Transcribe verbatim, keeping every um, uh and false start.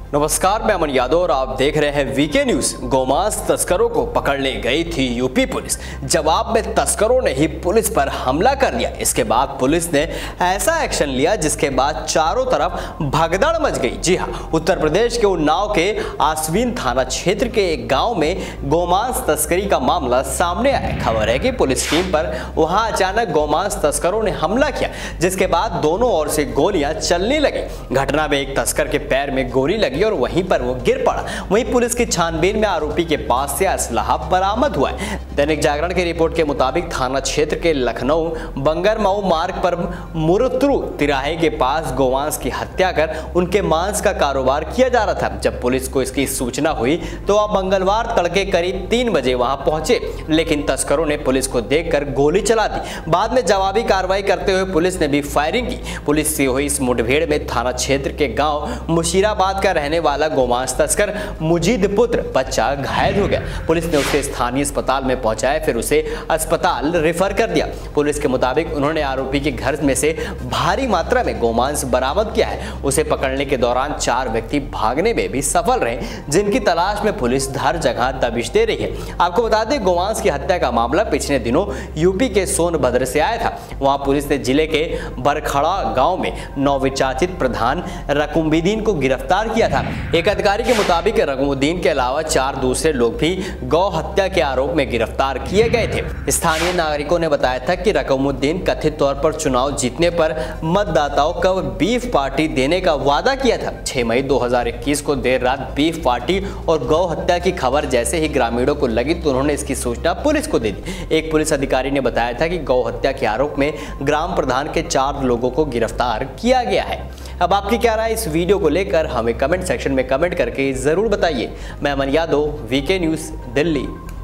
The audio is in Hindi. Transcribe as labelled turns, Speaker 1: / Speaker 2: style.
Speaker 1: नमस्कार, मैं अमन यादव और आप देख रहे हैं वीके न्यूज। गोमांस तस्करों को पकड़ने गई थी यूपी पुलिस। जवाब में तस्करों ने ही पुलिस पर हमला कर दिया। इसके बाद पुलिस ने ऐसा एक्शन लिया जिसके बाद चारों तरफ भगदड़ मच गई। जी हाँ, उत्तर प्रदेश के उन्नाव के आसवीन थाना क्षेत्र के एक गांव में गोमांस तस्करी का मामला सामने आया। खबर है कि पुलिस टीम पर वहां अचानक गोमांस तस्करों ने हमला किया, जिसके बाद दोनों ओर से गोलियां चलने लगी। घटना में एक तस्कर के पैर में गोली लगी और वहीं पर वो गिर पड़ा। वहीं पुलिस की छानबीन में आरोपी के पास से असलाहा बरामद हुआ है। दैनिक जागरण की रिपोर्ट के मुताबिक थाना क्षेत्र के लखनऊ बंगरमऊ मार्ग पर मुरतरू तिराहे के पास गोमांस की हत्या कर उनके मांस का कारोबार किया जा रहा था। जब पुलिस को इसकी सूचना हुई तो अब मंगलवार तड़के करीब तीन बजे वहां पहुंचे, लेकिन तस्करों ने पुलिस को देखकर गोली चला दी। बाद में जवाबी कार्रवाई करते हुए पुलिस ने भी फायरिंग की। पुलिस से हुई इस मुठभेड़ में थाना क्षेत्र के गांव मुशीराबाद का रहने वाला गोमांस तस्कर मुजीद पुत्र बच्चा घायल हो गया। पुलिस ने उसे स्थानीय अस्पताल में पहुंचाया, फिर उसे अस्पताल रेफर कर दिया। पुलिस के मुताबिक उन्होंने आरोपी के घर में से भारी मात्रा में गोमांस बरामद किया है। उसे पकड़ने के दौरान चार व्यक्ति भागने में भी सफल रहे, जिनकी तलाश में पुलिस हर जगह दबिश दे रही है। आपको बता दें, गोमांस की हत्या का मामला पिछले दिनों यूपी के सोनभद्र से आया था। वहां पुलिस ने जिले के बरखड़ा गांव में नवविचाचित प्रधान रकुमुद्दीन को गिरफ्तार किया था। एक अधिकारी के मुताबिक रकुमुद्दीन के अलावा चार दूसरे लोग भी गौ हत्या के आरोप में गिरफ्तार किए गए थे। स्थानीय नागरिकों ने बताया था कि रकुमुद्दीन कथित तौर पर चुनाव जीतने पर मतदाताओं को बीफ पार्टी देने का वादा किया था। छह मई दो हज़ार इक्कीस को देर रात बीफ पार्टी और गौ हत्या की खबर जैसे ही ग्रामीणों को लगी तो उन्होंने इसकी सूचना पुलिस को दे दी। एक पुलिस अधिकारी ने बताया था कि गौ हत्या के आरोप में ग्राम प्रधान के चार लोगों को गिरफ्तार किया गया है। अब आपकी क्या राय इस वीडियो को लेकर हमें कमेंट सेक्शन में कमेंट करके जरूर बताइए। मैं अमन यादव, वीके न्यूज़, दिल्ली।